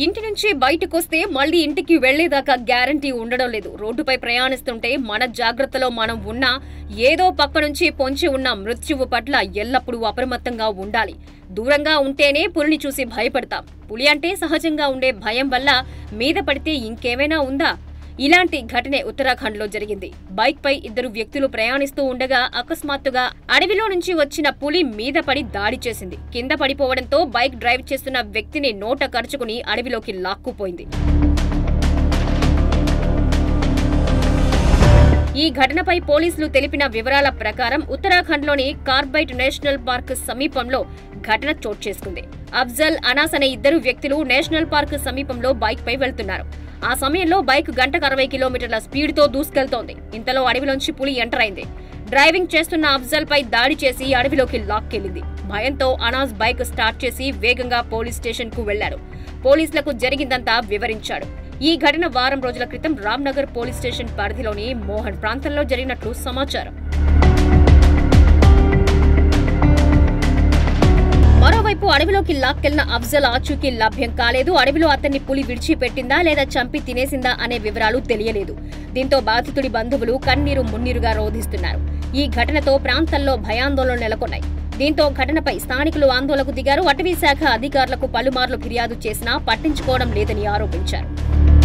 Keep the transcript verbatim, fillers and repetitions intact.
ఇంటి నుంచి బయటకొస్తే మళ్లీ ఇంటికి వెళ్లేదాకా గ్యారంటీ ఉండడం లేదు. రోడ్డుపై ప్రయాణిస్తుంటే మన జాగ్రత్తలో మనం ఉన్నా ఏదో పక్క నుంచి పొంచి ఉన్న మృత్యువు పట్ల ఎల్లప్పుడూ అప్రమత్తంగా ఉండాలి. దూరంగా ఉంటేనే పులిని చూసి భయపడతాం. పులి అంటే సహజంగా ఉండే భయం వల్ల మీద పడితే ఇంకేమైనా ఉందా? ఇలాంటి ఘటనే ఉత్తరాఖండ్ లో జరిగింది. బైక్ పై ఇద్దరు వ్యక్తులు ప్రయాణిస్తూ ఉండగా అకస్మాత్తుగా అడవిలో నుంచి వచ్చిన పులి మీద పడి దాడి చేసింది. కింద పడిపోవడంతో బైక్ డ్రైవ్ చేస్తున్న వ్యక్తిని నోట కరుచుకుని అడవిలోకి లాక్కుపోయింది. ఈ ఘటనపై పోలీసులు తెలిపిన వివరాల ప్రకారం ఉత్తరాఖండ్ లోని కార్బైట్ నేషనల్ పార్క్ సమీపంలో ఘటన చోటు చేసుకుంది. అఫ్జల్, అనాస్ అనే ఇద్దరు వ్యక్తులు నేషనల్ పార్క్ సమీపంలో బైక్ పై వెళ్తున్నారు. ఆ సమయంలో బైక్ గంటకు అరవై కిలోమీటర్ల స్పీడ్ తో దూసుకెళ్తోంది. ఇంతలో అడవిలోంచి పులి ఎంటర్ అయింది. డ్రైవింగ్ చేస్తున్న అఫ్జల్ పై దాడి చేసి అడవిలోకి లాక్కెళ్లింది. భయంతో అనాస్ బైక్ స్టార్ట్ చేసి వేగంగా పోలీస్ స్టేషన్ కు వెళ్లాడు. పోలీసులకు జరిగిందంతా వివరించాడు. ఈ ఘటన వారం రోజుల క్రితం రామ్నగర్ పోలీస్ స్టేషన్ పరిధిలోని మోహన్ ప్రాంతంలో జరిగినట్లు సమాచారం. మరోవైపు అడవిలోకి లాక్కెళ్లిన అఫ్జల్ ఆచూకీ లభ్యం కాలేదు. అడవిలో అతన్ని పులి విడిచిపెట్టిందా లేదా చంపి తినేసిందా అనే వివరాలు తెలియలేదు. దీంతో బాధితుడి బంధువులు కన్నీరు మున్నీరుగా రోధిస్తున్నారు. ఈ ఘటనతో ప్రాంతంలో భయాందోళనలు నెలకొన్నాయి. దీంతో ఘటనపై స్థానికులు ఆందోళనకు దిగారు. అటవీ శాఖ అధికారులకు పలుమార్లు ఫిర్యాదు చేసినా పట్టించుకోవడం లేదని ఆరోపించారు.